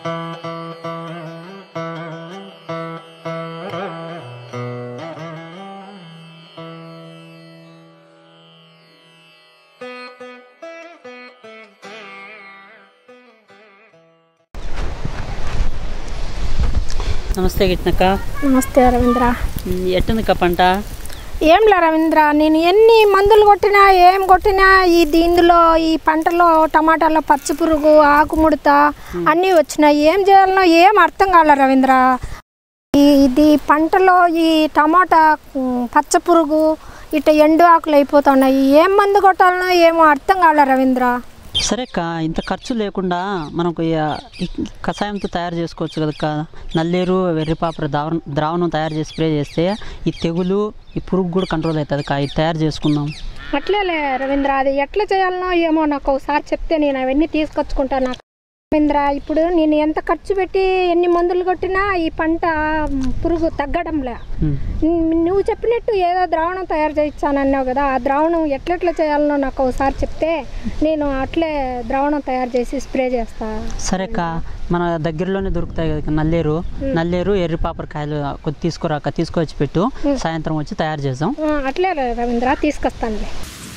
నమస్తే గిట్నక్క. నమస్తే రవీంద్ర. ఎట్టుందిక్క పంట? ఏంలే రవీంద్ర, నేను ఎన్ని మందులు కొట్టినా ఏం కొట్టినా ఇందులో ఈ పంటలో టమాటాలో పచ్చ పురుగు, ఆకుముడత అన్నీ వచ్చినాయి. ఏం చేయాలనో ఏం అర్థం కాలే రవీంద్ర. ఇది పంటలో ఈ టమాటా పచ్చ పురుగు ఇట్లా ఎండు ఆకులు అయిపోతున్నాయి. ఏం మందు కొట్టాలనో ఏమో అర్థం కాలే రవీంద్ర. సరే అక్క, ఇంత ఖర్చు లేకుండా మనకు కషాయంతో తయారు చేసుకోవచ్చు కదక్క. నల్లేరు వెర్రిపాపర ద్రావణం తయారు చేసి స్ప్రే చేస్తే ఈ తెగులు ఈ పురుగు కూడా కంట్రోల్ అవుతుంది అక్క. ఇది తయారు చేసుకుందాం. అట్లేలే రవీంద్ర, అది ఎట్లా చేయాలనో ఏమో నాకు ఒకసారి చెప్తే నేను అవన్నీ తీసుకొచ్చుకుంటాను. రవీంద్ర, ఇప్పుడు నేను ఎంత ఖర్చు పెట్టి ఎన్ని మందులు కొట్టినా ఈ పంట పురుగు తగ్గడంలే. నువ్వు చెప్పినట్టు ఏదో ద్రావణం తయారు చేయించానన్నావు కదా, ఆ ద్రావణం ఎట్లెట్లా చేయాలనో నాకు ఒకసారి చెప్తే నేను అట్లే ద్రావణం తయారు చేసి స్ప్రే చేస్తా. సరే అక్క, మన దగ్గరలోనే దొరుకుతాయి కదా నల్లేరు ఎర్రిపాపరకాయలు కొద్ది తీసుకురాక, తీసుకొచ్చి పెట్టు, సాయంత్రం వచ్చి తయారు చేద్దాం. అట్లే రవీంద్ర, తీసుకొస్తానులే.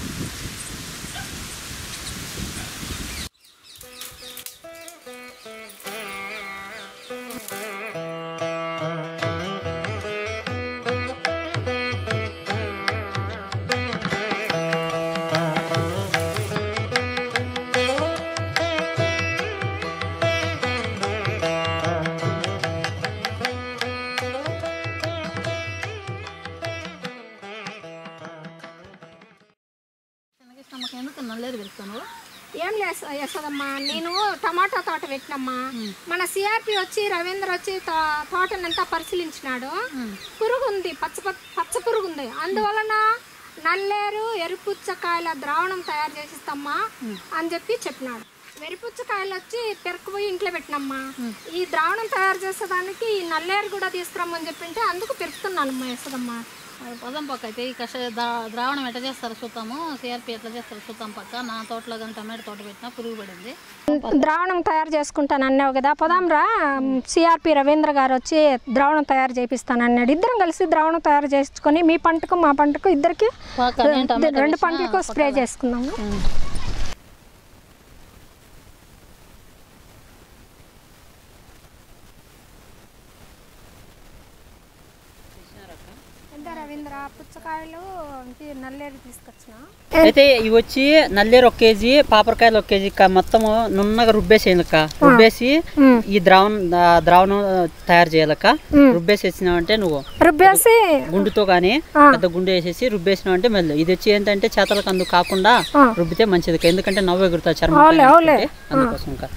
ఏం లేదమ్మా, నేను టమాటా తోట పెట్టినమ్మా. మన సిఆర్పి వచ్చి రవీంద్ర వచ్చి తోటనంతా పరిశీలించినాడు. పురుగు ఉంది, పచ్చ పురుగు ఉంది. అందువలన నల్లేరు ఎర్రిపుచ్చకాయల ద్రావణం తయారు చేసిస్తామ్మా అని చెప్పినాడు. వెర్రిపుచ్చకాయలు వచ్చి పెరుకుపోయి ఇంట్లో పెట్టినమ్మా. ఈ ద్రావణం తయారు చేసేదానికి ఈ నల్లేరు కూడా తీసుకురమ్మని చెప్పింటే అందుకు పెరుకుతున్నానమ్మా యశోదమ్మా. పొలం పక్క అయితే ఈ ద్రావణం ఎట్లా చేస్తారో చూద్దాము. సిఆర్పి ఎట్లా చేస్తారో చూద్దాం. పక్క నా తోటలో కానీ టమాటో తోట పెట్టినా పురుగు పడింది. ద్రావణం తయారు చేసుకుంటాను అన్నావు కదా, పోదాంరా. సిఆర్పి రవీంద్ర గారు వచ్చి ద్రావణం తయారు చేపిస్తాను అన్నాడు. ఇద్దరం కలిసి ద్రావణం తయారు చేసుకొని మీ పంటకు మా పంటకు ఇద్దరికి 2 పంటలకు స్ప్రే చేసుకుందాము. రవీంద్ర, పుచ్చకాయలు నల్లేరు తీసుకొచ్చిన. అయితే ఇవి వచ్చి నల్లేరు 1 కేజీ, పాపరకాయలు 1 కేజీ మొత్తము నున్నగా రుబ్బేసేయాలక్క. రుబ్బేసి ఈ ద్రావణం తయారు చేయాలక్క. రుబ్బేసి వచ్చినావంటే నువ్వు రుబ్బేసి గుండుతో కానీ పెద్ద గుండు వేసేసి రుబ్బేసినావంటే మెల్లు. ఇది వచ్చి ఏంటంటే చేతలకు అందుకు కాకుండా రుబ్బితే మంచిది, ఎందుకంటే నవ్వు ఎగురుతుంది చర్మం, అందుకోసం. ఇంకా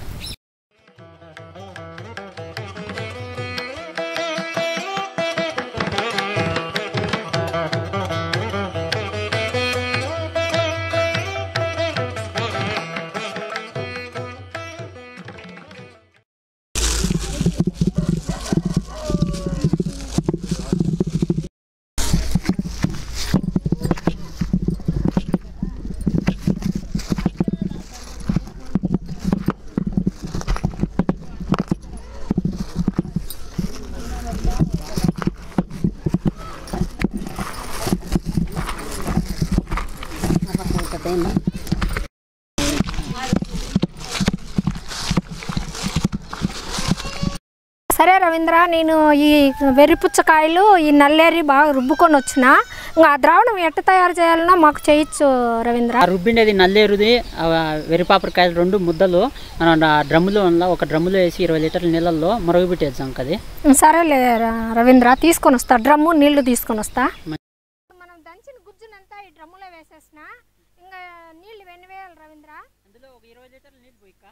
సరే రవీంద్ర, నేను ఈ వెర్రిపుచ్చకాయలు ఈ నల్లేరి బాగా రుబ్బుకొని వచ్చిన. ఇంకా ఆ ద్రావణం ఎట్లా తయారు చేయాలన్నా మాకు చేయొచ్చు రవీంద్ర. రుబ్బిండేది నల్లేరుది వెర్రిపాపరకాయలు 2 ముద్దలు మనం డ్రమ్ములో ఒక డ్రమ్ములో వేసి 20 లీటర్ల నీళ్ళల్లో మరుగుపెట్టేద్దాం కది. సరేలే రవీంద్ర, తీసుకొని వస్తా. డ్రమ్ము నీళ్లు తీసుకొని వస్తా. మనం దంచిన గుజ్జునంతా ఈ డ్రమ్ములో వేసేసిన. ఇంకా నీళ్లు ఎన్ని వేయాలి రవీంద్ర? అందులో ఒక 20 లీటర్ల నీళ్ళు పోయిక.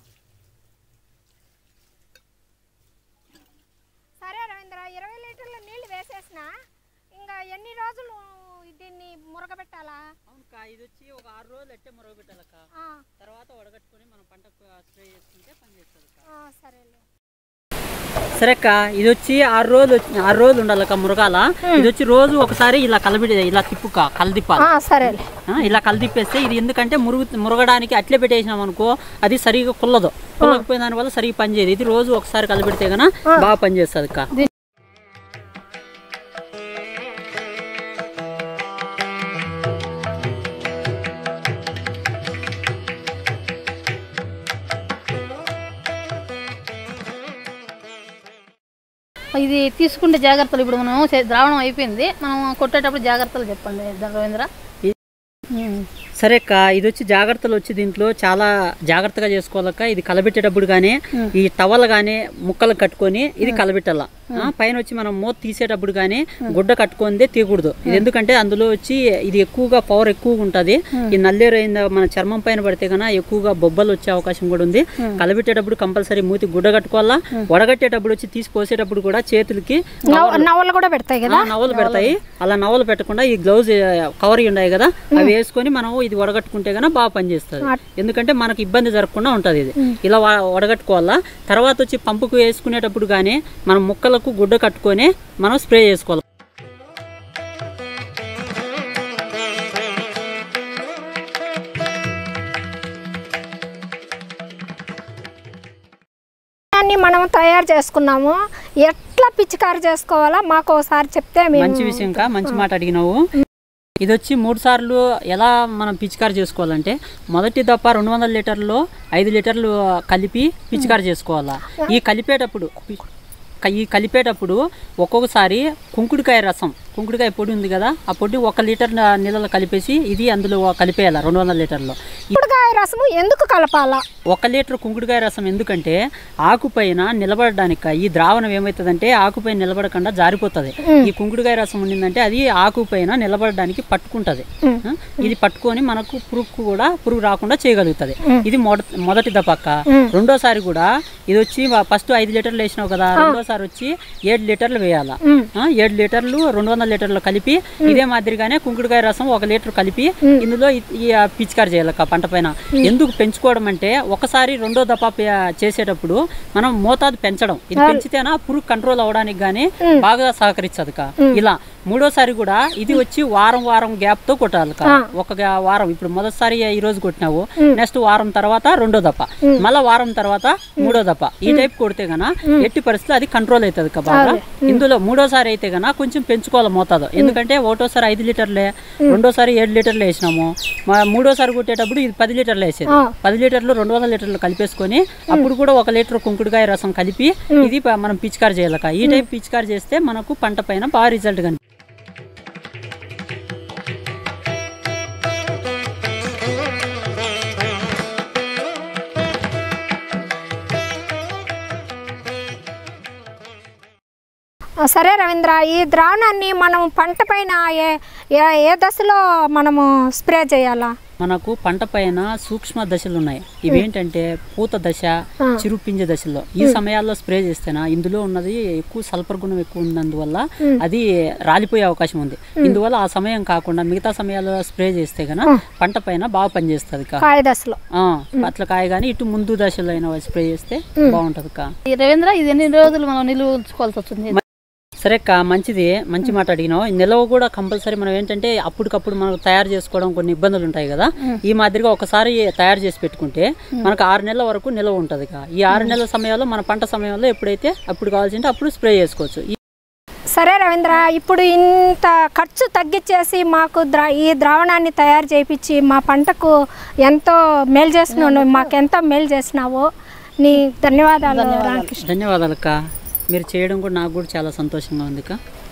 సరే రవీంద్ర, 20 లీటర్ల నీళ్లు వేసేసిన. ఇంకా ఎన్ని రోజులు దీన్ని మురగబెట్టాలా? అవునక్క, ఇది వచ్చి ఒక 6 రోజులు ఎట్టే మురగబెట్టాలక్క. తర్వాత వడగట్టుకుని మనం పంటకు స్ప్రే చేసుకుంటే పని చేస్తుంది. సరేలే. సరే అక్క, ఇది వచ్చి 6 రోజులు ఉండాలక్క మురగాల. ఇది వచ్చి రోజు ఒకసారి ఇలా ఇలా కలదిప్పాలి. సరే, ఇలా కలదిప్పేస్తే ఇది ఎందుకంటే మురగడానికి అట్లే పెట్టేసినాం అనుకో అది సరిగా కుల్లకపోయిన దాని వల్ల సరిగా పనిచేయదు. ఇది రోజు ఒకసారి కలిపెడితే గన బాగా పనిచేస్తుంది అక్క. ఇది తీసుకుంటే జాగ్రత్తలు ఇప్పుడు మనం ద్రావణం అయిపోయింది, మనం కొట్టేటప్పుడు జాగ్రత్తలు చెప్పండి రవీంద్ర. సరే అక్క, ఇది వచ్చి జాగ్రత్తలు వచ్చి దీంట్లో చాలా జాగ్రత్తగా చేసుకోవాలక్క. ఇది కలబెట్టేటప్పుడు కానీ ఈ టవల్ కానీ ముక్కలు కట్టుకొని ఇది కలబెట్టాల. పైన వచ్చి మనం మూత తీసేటప్పుడు కానీ గుడ్డ కట్టుకుందే తీయకూడదు. ఇది ఎందుకంటే అందులో వచ్చి ఇది ఎక్కువగా పవర్ ఎక్కువగా ఉంటుంది. ఈ నల్లేరు అయిందా మన చర్మం పైన పడితే కన్నా ఎక్కువగా బొబ్బలు వచ్చే అవకాశం కూడా ఉంది. కలబెట్టేటప్పుడు కంపల్సరీ మూతి గుడ్డ కట్టుకోవాలా. వడగట్టేటప్పుడు వచ్చి తీసి పోసేటప్పుడు కూడా చేతులకి నవ్వులు కూడా పెడతాయి కదా, నవ్వులు పెడతాయి. అలా నవ్వులు పెట్టకుండా ఈ గ్లౌజ్ కవర్ ఉన్నాయి కదా అవి వేసుకొని మనం ఇది వడగట్టుకుంటే కన్నా బాగా పనిచేస్తుంది. ఎందుకంటే మనకు ఇబ్బంది జరగకుండా ఉంటుంది. ఇది ఇలా వడగట్టుకోవాలా. తర్వాత వచ్చి పంపుకు వేసుకునేటప్పుడు కానీ మనం ముక్కలకు గుడ్డ కట్టుకొని మనం స్ప్రే చేసుకోవాలి. మనం తయారు చేసుకున్నాము, ఎట్లా పిచికారి చేసుకోవాలా మాకు ఒకసారి చెప్తే. మంచి విషయం కా, మంచి మాట అడిగినావు. ఇది వచ్చి 3 సార్లు ఎలా మనం పిచికారి చేసుకోవాలంటే మొదటి దప్ప 200 లీటర్లో 5 లీటర్లు కలిపి పిచికారి చేసుకోవాలా. ఈ కలిపేటప్పుడు ఒక్కొక్కసారి కుంకుడుకాయ రసం, కుంకుడుకాయ పొడి ఉంది కదా ఆ పొడి 1 లీటర్ నీళ్ళలో కలిపేసి ఇది అందులో కలిపేయాలి 200 లీటర్లో. రసము ఎందుకు కలపాలా? 1 లీటర్ కుంకుడుకాయ రసం ఎందుకంటే ఆకుపైన నిలబడడానికి ఈ ద్రావణం ఏమవుతుందంటే ఆకుపైన నిలబడకుండా జారిపోతుంది. ఈ కుంకుడుకాయ రసం ఉండిందంటే అది ఆకుపైన నిలబడడానికి పట్టుకుంటది. ఇది పట్టుకొని మనకు పురుగు రాకుండా చేయగలుగుతుంది. ఇది మొదటి దపక్క. రెండోసారి కూడా ఇది వచ్చి ఫస్ట్ 5 లీటర్లు వేసినావు కదా, రెండోసారి వచ్చి 7 లీటర్లు వేయాలా. 7 లీటర్లు 200 లీటర్లు కలిపి ఇదే మాదిరిగానే కుంకుడుకాయ రసం 1 లీటర్ కలిపి ఇందులో పిచికారి చేయాలక్క పంట పైన. ఎందుకు పెంచుకోవడం అంటే ఒకసారి రెండో దఫా చేసేటప్పుడు మనం మోతాదు పెంచడం. ఇది పెంచితేనా పురుగు కంట్రోల్ అవడానికి గానీ బాగా సహకరిస్తుంది. ఇలా మూడోసారి కూడా ఇది వచ్చి వారం గ్యాప్ తో కొట్టాలి. ఒక వారం ఇప్పుడు మొదటిసారి ఈ రోజు కొట్టినావు, నెక్స్ట్ వారం తర్వాత రెండో దఫా, మళ్ళా వారం తర్వాత మూడో దఫా ఈ టైప్ కొడితే గన ఎట్టి పరిస్థితులు అది కంట్రోల్ అవుతుంది బాగా. ఇందులో మూడోసారి అయితే గన కొంచెం పెంచుకోవాలి మోతాదు. ఎందుకంటే ఒకటోసారి 5 లీటర్లే, రెండోసారి 7 లీటర్లు వేసినాము, మూడోసారి కొట్టేటప్పుడు ఇది 10 లీటర్లు వేసేది. 10 లీటర్లు 200 లీటర్లు కలిపేసుకొని అప్పుడు కూడా 1 లీటర్ కుంకుడుకాయ రసం కలిపి ఇది మనం పిచికారి చేయాలక. ఈ టైప్ పిచికారి చేస్తే మనకు పంట పైన బాగా రిజల్ట్ కనిపిస్తుంది. సరే రవీంద్ర, ఈ ద్రావణాన్ని మనం పంట పైన ఏ దశలో మనము స్ప్రే చేయాలా? మనకు పంట పైన సూక్ష్మ దశలు ఉన్నాయి. ఇవేంటంటే పూత దశ, చిరుపింజ దశలో ఈ సమయాల్లో స్ప్రే చేస్తేనా ఇందులో ఉన్నది ఎక్కువ సల్ఫర్ గుణం ఎక్కువ ఉన్నందువల్ల అది రాలిపోయే అవకాశం ఉంది. ఇందువల్ల ఆ సమయం కాకుండా మిగతా సమయాల్లో స్ప్రే చేస్తే గన పంట పైన బాగా పనిచేస్తుంది. కాయ దశలో అట్లా కాయ గానీ ఇటు ముందు దశలో అయినా స్ప్రే చేస్తే బాగుంటది. రవీంద్ర, ఇది ఎన్ని రోజులు మనం నిలువ ఉంచుకోవాల్సి వస్తుంది? సరే అక్క, మంచి మాట అడిగినావు. నిల్వ కూడా కంపల్సరీ మనం ఏంటంటే అప్పటికప్పుడు మనకు తయారు చేసుకోవడం కొన్ని ఇబ్బందులు ఉంటాయి కదా. ఈ మాదిరిగా ఒకసారి తయారు చేసి పెట్టుకుంటే మనకు 6 నెలల వరకు నిల్వ ఉంటుంది. ఈ 6 నెలల సమయంలో మన పంట సమయంలో ఎప్పుడైతే అప్పుడు కావాల్సింటే అప్పుడు స్ప్రే చేసుకోవచ్చు. సరే రవీంద్ర, ఇప్పుడు ఇంత ఖర్చు తగ్గించేసి మాకు ఈ ద్రావణాన్ని తయారు చేయించి మా పంటకు ఎంతో మేలు చేస్తున్నావు, మాకెంతో మేలు చేసినావు. నీ ధన్యవాదాలు. ధన్యవాదాలు అక్క. మీరు చేయడం కూడా నాకు కూడా చాలా సంతోషంగా ఉంది అక్క.